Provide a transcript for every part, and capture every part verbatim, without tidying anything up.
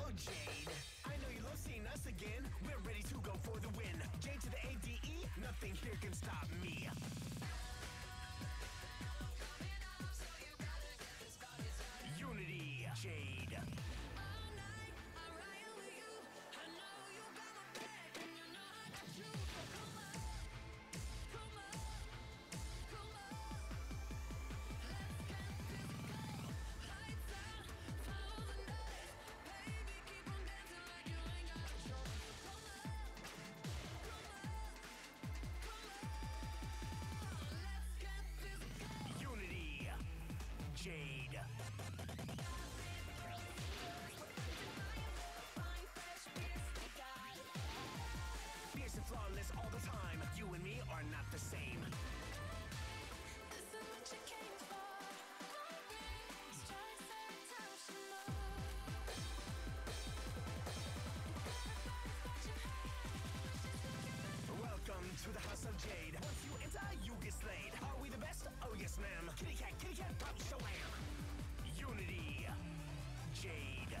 out, Jade. I know you love seeing us again. We're ready to go for the win. Jade to the A D E, nothing here can stop me. Unity, Jade. Jade. Fierce and flawless all the time. You and me are not the same. This is what you came for. Strikes every time she moves. Welcome to the house of Jade. Once you enter, you get slayed. Are we the best? Oh yes, ma'am. Kitty cat, kitty cat, pop, show am. Unity, Jade.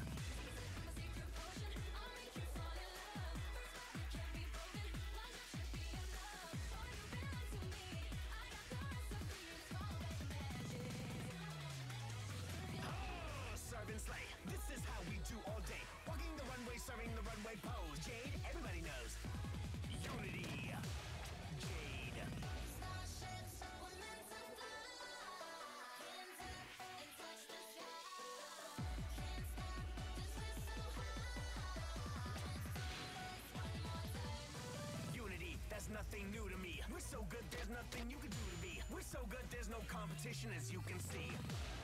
Oh, serve and slay. This is how we do all day. Walking the runway, serving the runway pose. Jade, everybody knows. Unity, Jade. Unity, that's nothing new to me. We're so good, there's nothing you can do to me. We're so good, there's no competition, as you can see.